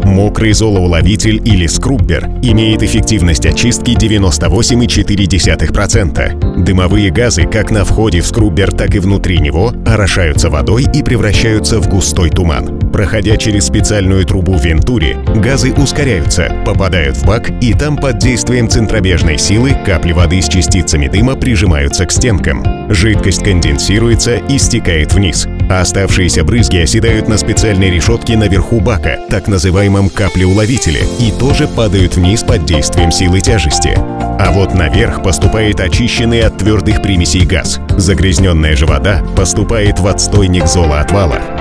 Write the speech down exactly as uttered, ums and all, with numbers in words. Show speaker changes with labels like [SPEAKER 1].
[SPEAKER 1] Мокрый золоуловитель или скруббер имеет эффективность очистки девяносто восемь целых четыре десятых процента. Дымовые газы как на входе в скруббер, так и внутри него орошаются водой и превращаются в густой туман. Проходя через специальную трубу Вентури, газы ускоряются, попадают в бак, и там под действием центробежной силы капли воды с частицами дыма прижимаются к стенкам. Жидкость конденсируется и стекает вниз, а оставшиеся брызги оседают на специальной решетке наверху бака, так называемом каплеуловителе, и тоже падают вниз под действием силы тяжести. А вот наверх поступает очищенный от твердых примесей газ. Загрязненная же вода поступает в отстойник золоотвала.